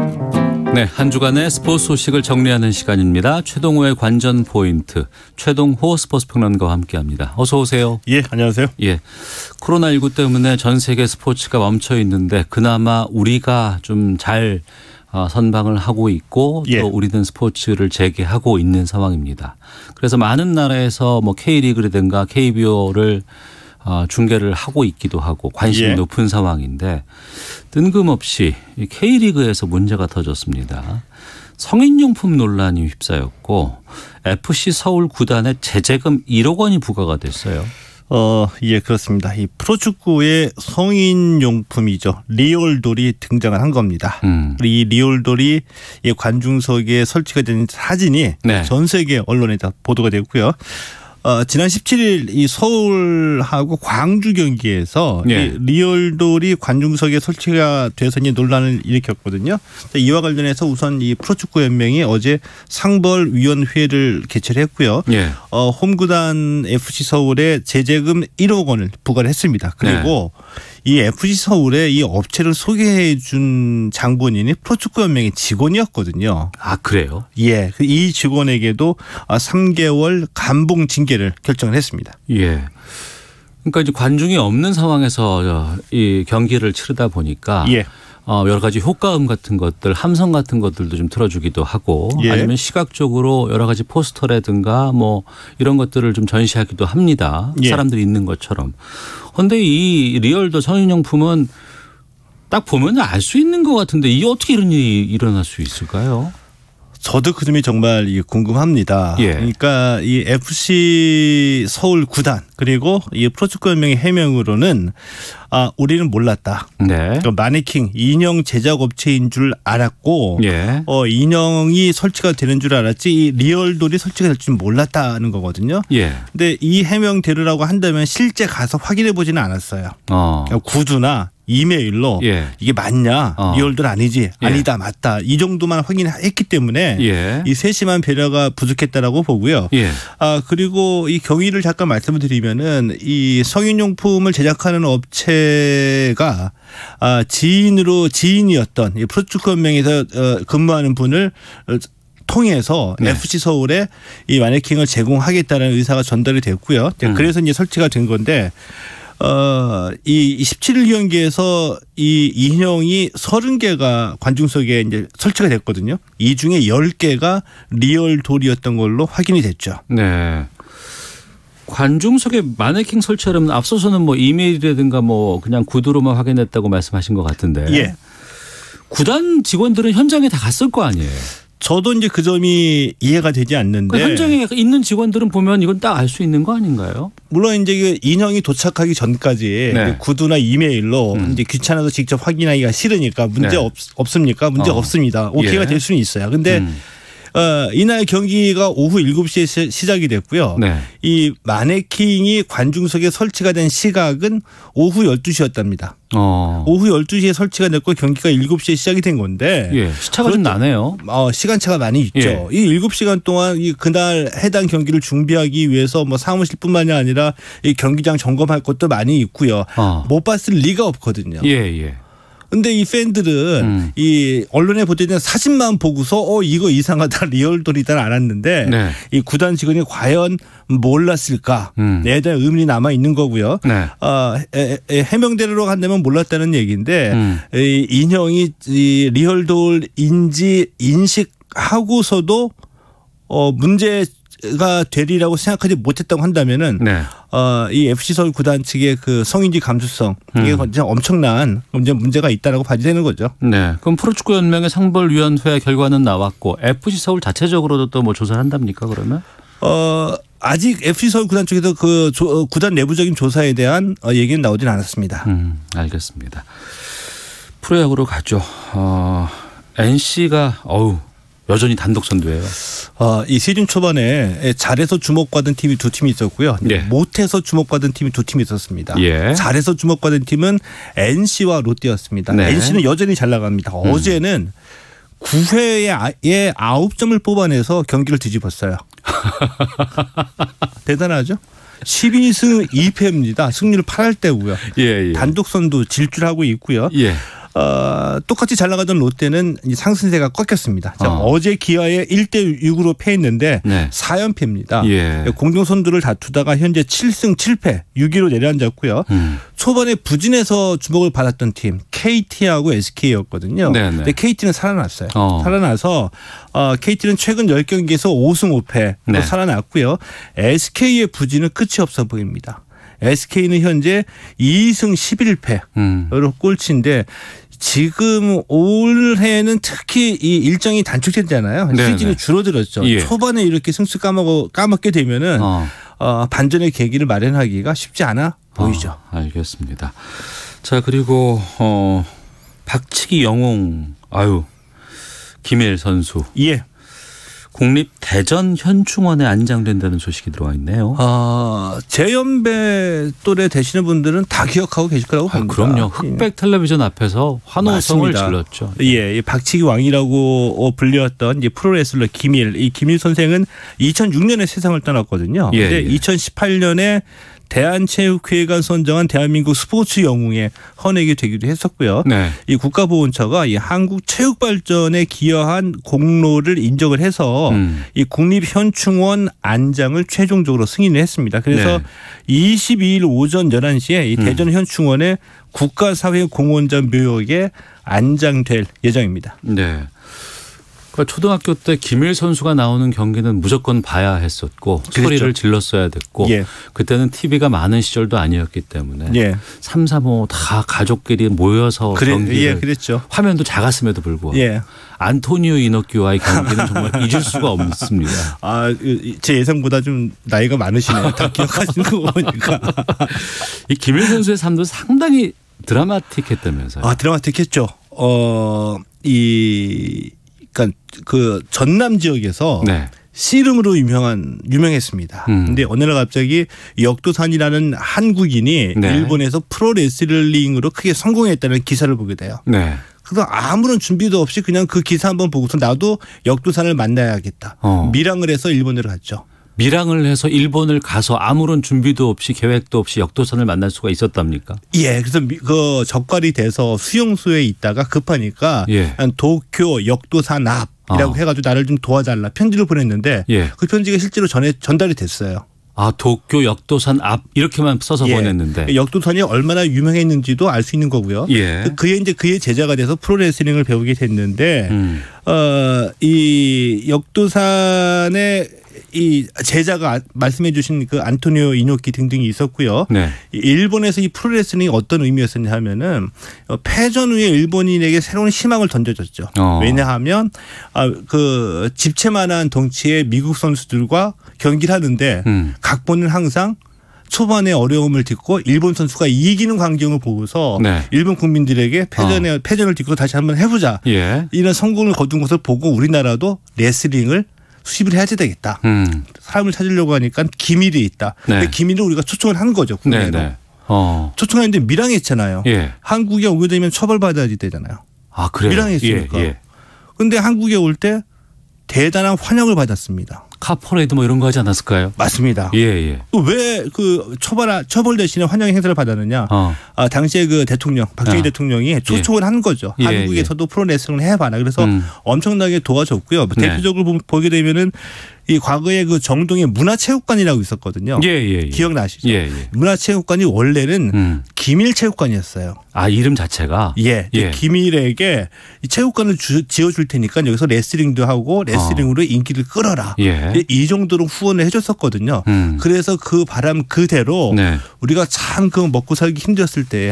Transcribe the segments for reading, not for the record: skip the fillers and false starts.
네, 한 주간의 스포츠 소식을 정리하는 시간입니다. 최동호의 관전 포인트, 최동호 스포츠 평론가와 함께합니다. 어서 오세요. 예, 안녕하세요. 예, 코로나19 때문에 전 세계 스포츠가 멈춰 있는데 그나마 우리가 좀 잘 선방을 하고 있고 또 우리는 스포츠를 재개하고 있는 상황입니다. 그래서 많은 나라에서 뭐 K리그라든가 KBO를 중계를 하고 있기도 하고 관심이 높은 상황인데 뜬금없이 K리그에서 문제가 터졌습니다. 성인용품 논란이 휩싸였고 FC 서울 구단에 제재금 1억 원이 부과가 됐어요. 예, 그렇습니다. 이 프로축구의 성인용품이죠. 리얼돌이 등장을 한 겁니다. 이 리얼돌이 이 관중석에 설치가 된 사진이 전 세계 언론에 다 보도가 됐고요. 지난 17일 이 서울하고 광주 경기에서 이 리얼돌이 관중석에 설치가 돼서 이제 논란을 일으켰거든요. 이와 관련해서 우선 이 프로축구 연맹이 어제 상벌위원회를 개최를 했고요. 홈구단 FC 서울에 제재금 1억 원을 부과를 했습니다. 그리고 이 FC 서울에 이 업체를 소개해 준 장본인이 프로축구 연맹의 직원이었거든요. 아, 그래요? 예, 이 직원에게도 3개월 감봉 징계를 결정을 했습니다. 예. 그러니까 이제 관중이 없는 상황에서 이 경기를 치르다 보니까 여러 가지 효과음 같은 것들, 함성 같은 것들도 좀 틀어주기도 하고 아니면 시각적으로 여러 가지 포스터라든가 뭐 이런 것들을 좀 전시하기도 합니다. 사람들이 있는 것처럼. 그런데 이 리얼도 성인용품은 딱 보면 알 수 있는 것 같은데 이게 어떻게 이런 일이 일어날 수 있을까요? 저도 그 점이 정말 궁금합니다. 그러니까 이 FC 서울 구단 그리고 이 프로축구 연맹의 해명으로는 우리는 몰랐다. 마네킹 인형 제작 업체인 줄 알았고 인형이 설치가 되는 줄 알았지 이 리얼돌이 설치가 될 줄 몰랐다는 거거든요. 근데 이 해명대로라고 한다면 실제 가서 확인해 보지는 않았어요. 그러니까 구두나 이메일로 이게 맞냐 리얼돌 아니지 아니다 맞다 이 정도만 확인했기 때문에 이 세심한 배려가 부족했다라고 보고요. 그리고 이 경위를 잠깐 말씀을 드리면은 이 성인용품을 제작하는 업체가 지인이었던 이 프로축구 연맹에서 근무하는 분을 통해서 FC 서울에 이 마네킹을 제공하겠다는 의사가 전달이 됐고요. 그래서 이제 설치가 된 건데 이 17일 경기에서 이 인형이 30개가 관중석에 이제 설치가 됐거든요. 이 중에 10개가 리얼 돌이었던 걸로 확인이 됐죠. 네. 관중석에 마네킹 설치하려면 앞서서는 뭐 이메일이라든가 뭐 그냥 구두로만 확인했다고 말씀하신 것 같은데. 구단 직원들은 현장에 다 갔을 거 아니에요. 저도 이제 그 점이 이해가 되지 않는데 현장에 있는 직원들은 보면 이건 딱 알 수 있는 거 아닌가요? 물론 이제 그 인형이 도착하기 전까지 구두나 이메일로 이제 귀찮아서 직접 확인하기가 싫으니까 문제 없습니까? 문제 없습니다. 오케이가 될 수는 있어요. 근데 이날 경기가 오후 7시에 시작이 됐고요. 이 마네킹이 관중석에 설치가 된 시각은 오후 12시였답니다. 오후 12시에 설치가 됐고 경기가 7시에 시작이 된 건데 시차가 좀 나네요. 시간차가 많이 있죠. 이 7시간 동안 이 그날 해당 경기를 준비하기 위해서 뭐 사무실뿐만이 아니라 이 경기장 점검할 것도 많이 있고요. 못 봤을 리가 없거든요. 근데 이 팬들은 이 언론에 보도된 사진만 보고서 이거 이상하다 리얼돌이다 알았는데 이 구단 직원이 과연 몰랐을까에 대한 의문이 남아 있는 거고요. 해명대로 간다면 몰랐다는 얘기인데 이 인형이 이 리얼돌인지 인식하고서도 문제가 되리라고 생각하지 못했다고 한다면은 이 FC 서울 구단 측의 그 성인지 감수성 이게 엄청난 문제가 있다라고 봐야 되는 거죠. 그럼 프로축구 연맹의 상벌위원회 결과는 나왔고 FC 서울 자체적으로도 또 뭐 조사를 한답니까 그러면? 아직 FC 서울 구단 쪽에서 그 구단 내부적인 조사에 대한 얘기는 나오진 않았습니다. 알겠습니다. 프로야구로 가죠. NC가 여전히 단독 선두예요. 이 시즌 초반에 잘해서 주목받은 팀이 두 팀이 있었고요. 못해서 주목받은 팀이 두 팀이 있었습니다. 잘해서 주목받은 팀은 NC와 롯데였습니다. NC는 여전히 잘 나갑니다. 어제는 9회에 9점을 뽑아내서 경기를 뒤집었어요. 대단하죠? 12승 2패입니다. 승률 8할대고요. 단독 선두 질주하고 있고요. 똑같이 잘 나가던 롯데는 상승세가 꺾였습니다. 어제 기아에 1대6으로 패했는데 네. 4연패입니다. 예. 공동선두를 다투다가 현재 7승 7패 6위로 내려앉았고요. 초반에 부진해서 주목을 받았던 팀 KT하고 SK였거든요. 네네. 근데 KT는 살아났어요. 살아나서 KT는 최근 10경기에서 5승 5패로 네. 살아났고요. SK의 부진은 끝이 없어 보입니다. SK는 현재 2승 11패로 꼴찌인데 지금 올해는 특히 이 일정이 단축됐잖아요. 시즌이 줄어들었죠. 예. 초반에 이렇게 승수 까먹게 되면은 반전의 계기를 마련하기가 쉽지 않아 보이죠. 알겠습니다. 자 그리고 박치기 영웅 김일 선수. 예. 국립 대전 현충원에 안장된다는 소식이 들어와 있네요. 재연배 또래 되시는 분들은 다 기억하고 계실 거라고 봅니다. 그럼요. 흑백 텔레비전 앞에서 환호성을 질렀죠. 예, 박치기 왕이라고 불렸던 프로레슬러 김일. 이 김일 선생은 2006년에 세상을 떠났거든요. 그런데 2018년에 대한체육회가 선정한 대한민국 스포츠 영웅에 헌액이 되기도 했었고요. 네. 이 국가보훈처가 이 한국 체육 발전에 기여한 공로를 인정을 해서 이 국립현충원 안장을 최종적으로 승인을 했습니다. 그래서 네. 22일 오전 11시에 이 대전 현충원의 국가사회공헌자 묘역에 안장될 예정입니다. 네. 초등학교 때 김일 선수가 나오는 경기는 무조건 봐야 했었고 그렇죠. 소리를 질렀어야 됐고 예. 그때는 TV가 많은 시절도 아니었기 때문에 예. 3, 4, 5 다 가족끼리 모여서 경기를 예, 그랬죠. 화면도 작았음에도 불구하고 예. 안토니오 이노키와의 경기는 정말 잊을 수가 없습니다. 제 예상보다 좀 나이가 많으시네요. 다 기억하시는 거 보니까. 이 김일 선수의 삶도 상당히 드라마틱했다면서요. 드라마틱했죠. 그러니까 그 전남 지역에서 네. 씨름으로 유명했습니다. 그런데 어느 날 갑자기 역도산이라는 한국인이 네. 일본에서 프로레슬링으로 크게 성공했다는 기사를 보게 돼요. 네. 그래서 아무런 준비도 없이 그냥 그 기사 한번 보고서 나도 역도산을 만나야겠다. 밀항을 해서 일본으로 갔죠. 밀항을 해서 일본을 가서 아무런 준비도 없이 계획도 없이 역도산을 만날 수가 있었답니까? 예. 그래서 그 적발이 돼서 수용소에 있다가 급하니까 예. 도쿄 역도산 앞이라고 해가지고 나를 좀 도와달라 편지를 보냈는데 예. 그 편지가 실제로 전달이 됐어요. 도쿄 역도산 앞 이렇게만 써서 예. 보냈는데 역도산이 얼마나 유명했는지도 알 수 있는 거고요. 예. 그의 제자가 돼서 프로레슬링을 배우게 됐는데 이 역도산의 이 제자가 말씀해 주신 그 안토니오 이노키 등등이 있었고요. 네. 일본에서 이 프로레슬링이 어떤 의미였었냐 하면은 패전 후에 일본인에게 새로운 희망을 던져줬죠. 왜냐하면 그 집채만한 덩치의 미국 선수들과 경기를 하는데 각본은 항상 초반에 어려움을 딛고 일본 선수가 이기는 광경을 보고서 네. 일본 국민들에게 패전을 딛고 다시 한번 해보자. 예. 이런 성공을 거둔 것을 보고 우리나라도 레슬링을 수입을 해야 되겠다. 사람을 찾으려고 하니까 기밀이 있다. 네. 근데 기밀을 우리가 초청을 한 거죠. 국내로. 네, 네. 초청했는데 밀항했잖아요. 예. 한국에 오게 되면 처벌받아야 되잖아요. 그래요? 밀항했으니까. 그런데 한국에 올 때 대단한 환영을 받았습니다. 카퍼레이드 뭐 이런 거 하지 않았을까요? 맞습니다. 예. 왜 그 처벌 대신에 환영의 행사를 받았느냐? 당시에 그 대통령 박정희 대통령이 초청을 한 거죠. 한국에서도 프로레슬링을 해봐라. 그래서 엄청나게 도와줬고요. 네. 대표적으로 보게 되면은 이 과거에 그 정동에 문화체육관이라고 있었거든요. 예. 기억나시죠? 문화체육관이 원래는 기밀체육관이었어요. 이름 자체가? 예. 기밀에게 이 체육관을 지어줄 테니까 여기서 레슬링도 하고 레슬링으로 인기를 끌어라. 예. 이 정도로 후원을 해줬었거든요. 그래서 그 바람 그대로 네. 우리가 참 그 먹고 살기 힘들었을 때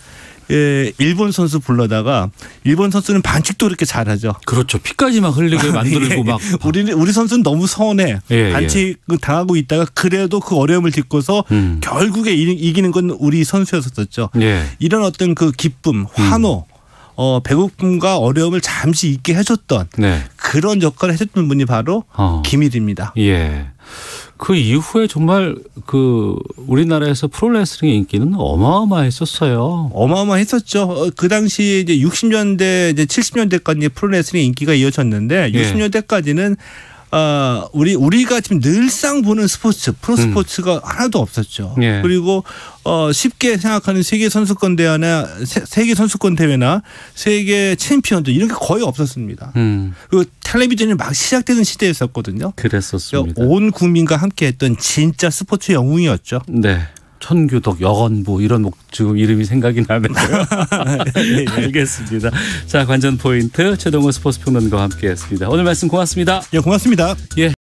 일본 선수 불러다가 일본 선수는 반칙도 그렇게 잘하죠. 그렇죠. 피까지 막 흘리게 만들고 막. 우리 선수는 너무 서운해. 반칙 당하고 있다가 그래도 그 어려움을 딛고서 결국에 이기는 건 우리 선수였었죠. 이런 어떤 그 기쁨, 환호. 배고픔과 어려움을 잠시 잊게 해줬던 네. 그런 역할을 해줬던 분이 바로 김일입니다. 예. 그 이후에 정말 그 우리나라에서 프로레슬링 인기는 어마어마했었어요. 어마어마했었죠. 그 당시 이제 60년대 이제 70년대까지 프로레슬링 인기가 이어졌는데 60년대까지는 우리가 지금 늘상 보는 스포츠, 프로스포츠가 하나도 없었죠. 예. 그리고 쉽게 생각하는 세계 선수권 대회나 세계 챔피언들 이런 게 거의 없었습니다. 그리고 텔레비전이 막 시작되는 시대였었거든요. 그랬었습니다. 온 국민과 함께했던 진짜 스포츠 영웅이었죠. 네. 천규덕, 여건부 이런 지금 이름이 생각이 나네요. 네, 알겠습니다. 자, 관전 포인트 최동호 스포츠평론가와 함께했습니다. 오늘 말씀 고맙습니다. 예, 고맙습니다. 예.